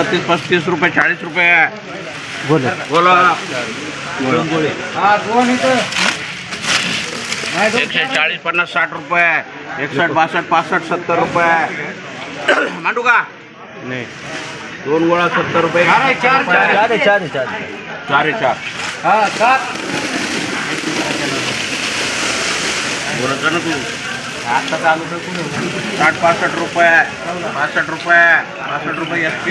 32 35 रुपये 40 रुपये बोला बोला दोन गोळे 140 50 60 रुपये 61 62 65 70 रुपये मांडू का नाही 2 गोळा 70 रुपये 4 बोलत ना तू आता चालू 60 65 रुपये 65 रुपये 65 रुपये SP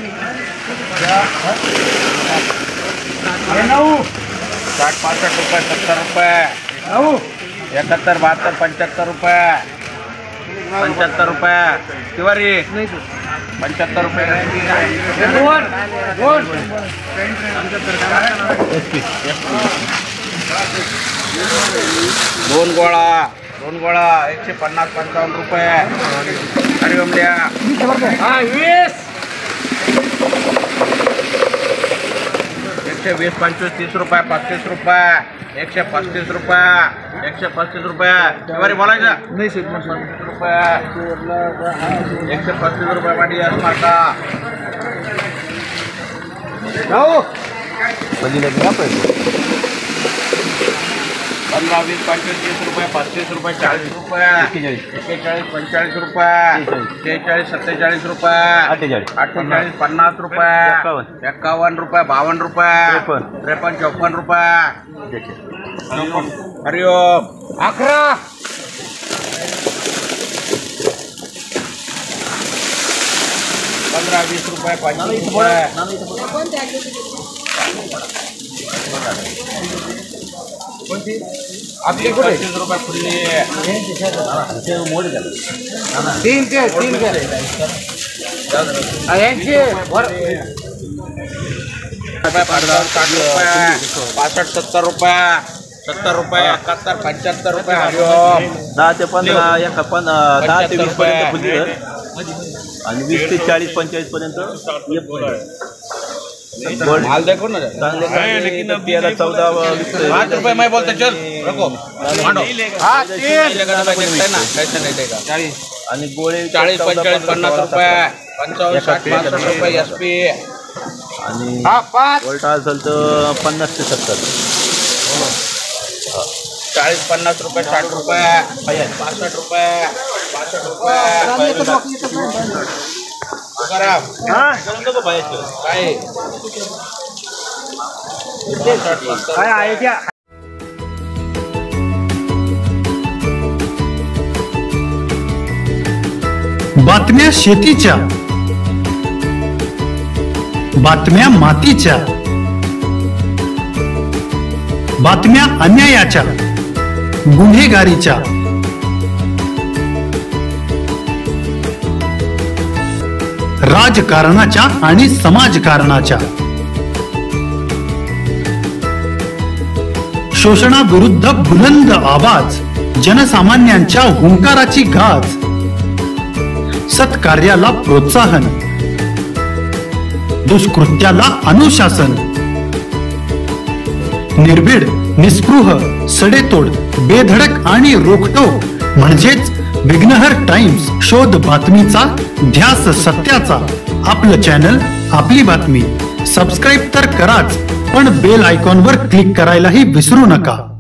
60 65 रुपये 70 रुपये 71 72 75 रुपये 75 रुपये तिवारी 75 रुपये दोन गोळा 150 55 रुपये हरिओम द्या 120 25 30 रुपये 35 रुपये 135 रुपये 135 रुपये तिवारी बोलायचं नाही 35 रुपये 135 रुपये पाठी असणार का पंधरा 20 25 30 रुपये 35 रुपये 40 रुपये 41 45 रुपये 46 47 रुपये 48 50 रुपये 51 रुपये 52 रुपये 53 54 रुपये हरिओम 11 15 20 रुपये 25 रुपये आपली 25 रुपये खुली 65 70 रुपये 70 रुपये 71 75 रुपये हरिओम 10 ते 15 10 ते 20 पर्यंत फुली आणि 20 ते 40 45 पर्यंत माल देखो ना लेकिन 13 14 5 रुपये मैं बोलते चल रखो आणि गोळे 40 45 50 रुपये 55 60 65 रुपये SP आणि वोल्टा असेल तर 50 ते 70 40 50 रुपये 60 रुपये 65 रुपये 65 रुपये काय आहे क्या बातम्या शेतीच्या, बातम्या मातीच्या, बातम्या अन्यायाच्या, गुन्हेगारीच्या, राजकारणाच्या आणि समाजकारणाच्या, शोषणाविरुद्ध बुलंद आवाज, जनसामान्यांच्या हुंकाराची गाज, सत्कार्याला प्रोत्साहन, दुष्कृत्याला अनुशासन, निर्भीड निस्पृह सडेतोड बेधडक आणि रोखटोक म्हणजेच विघ्नहर टाइम्स. शोध बातमीचा, ध्यास सत्याचा. आपलं चॅनल, आपली बातमी. सबस्क्राईब तर कराच, पण बेल आयकॉनवर क्लिक करायलाही विसरू नका.